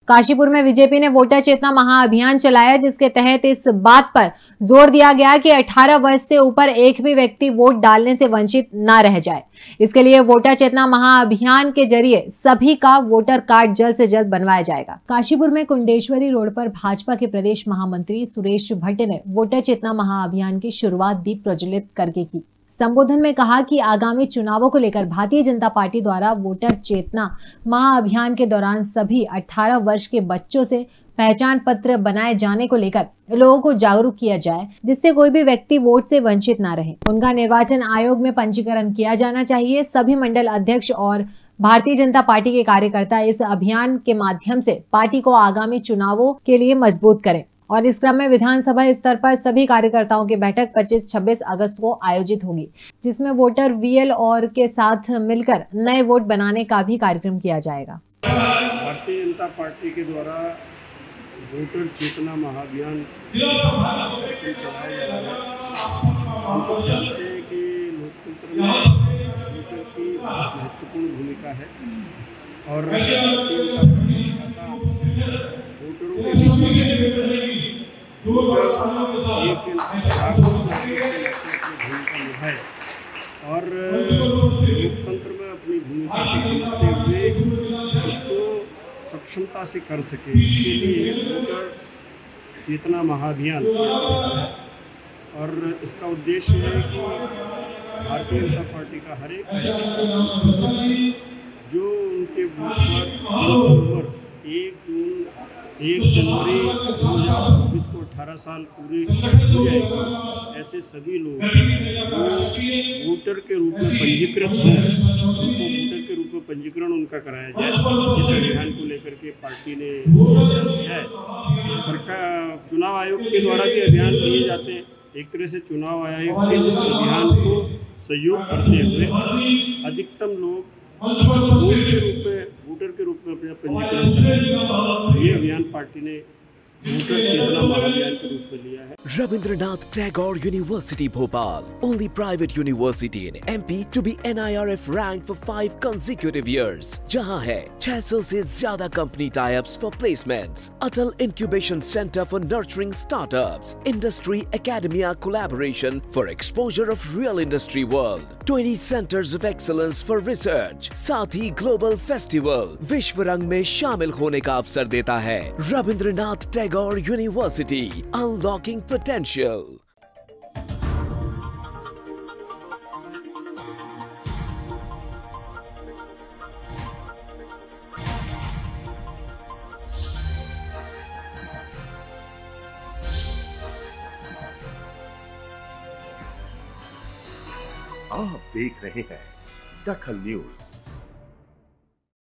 काशीपुर में बीजेपी ने वोटर चेतना महाअभियान चलाया, जिसके तहत इस बात पर जोर दिया गया कि 18 वर्ष से ऊपर एक भी व्यक्ति वोट डालने से वंचित न रह जाए। इसके लिए वोटर चेतना महाअभियान के जरिए सभी का वोटर कार्ड जल्द से जल्द बनवाया जाएगा। काशीपुर में कुंडेश्वरी रोड पर भाजपा के प्रदेश महामंत्री सुरेश भट्ट ने वोटर चेतना महाअभियान की शुरुआत दीप प्रज्वलित करके की। संबोधन में कहा कि आगामी चुनावों को लेकर भारतीय जनता पार्टी द्वारा वोटर चेतना महाअभियान के दौरान सभी 18 वर्ष के बच्चों से पहचान पत्र बनाए जाने को लेकर लोगों को जागरूक किया जाए, जिससे कोई भी व्यक्ति वोट से वंचित न रहे। उनका निर्वाचन आयोग में पंजीकरण किया जाना चाहिए। सभी मंडल अध्यक्ष और भारतीय जनता पार्टी के कार्यकर्ता इस अभियान के माध्यम से पार्टी को आगामी चुनावों के लिए मजबूत करें। और इस क्रम में विधानसभा स्तर पर सभी कार्यकर्ताओं की बैठक 25-26 अगस्त को आयोजित होगी, जिसमें वोटर वीएल और के साथ मिलकर नए वोट बनाने का भी कार्यक्रम किया जाएगा। भारतीय जनता पार्टी के द्वारा वोटर चेतना महाअभियान चलाया जा रहा है। हम सब जानते हैं कि लोकतंत्र में वोटर की बहुत महत्वपूर्ण भूमिका है और वोटरों के बीच भूमिका निभाए और लोकतंत्र में अपनी भूमिका को समझते हुए उसको सक्षमता से कर सके, इसके लिए वोटर चेतना महाअभियान और इसका उद्देश्य है कि भारतीय जनता पार्टी का हर एक जो उनके बूथ पर उम्र 1 जनवरी 2024 को 18 साल पूरे हो जाएगी, ऐसे सभी लोग वोटर के रूप में पंजीकृत हों, उनको वोटर के रूप में पंजीकरण उनका कराया जाए। इस अभियान को लेकर के पार्टी ने किया है। सरकार चुनाव आयोग के द्वारा भी अभियान लिए जाते हैं। एक तरह से चुनाव आयोग के इस अभियान को सहयोग करते हुए अधिकतम लोग वोटर के रूप में अपना पंजीकरण करें। ये अभियान पार्टी ने वोटर चेतना महाअभियान के रूप में लिया है। Rabindranath Tagore University Bhopal, only private university in MP to be NIRF ranked for 5 consecutive years, जहां है 600 से ज्यादा company tie-ups for placements, Atal Incubation Center for nurturing startups, Industry Academia collaboration for exposure of real industry world, 20 centers of excellence for research, साथ ही Global Festival विश्व रंग में शामिल होने का अवसर देता है। Rabindranath Tagore University, unlocking potential. आप देख रहे हैं दखल न्यूज।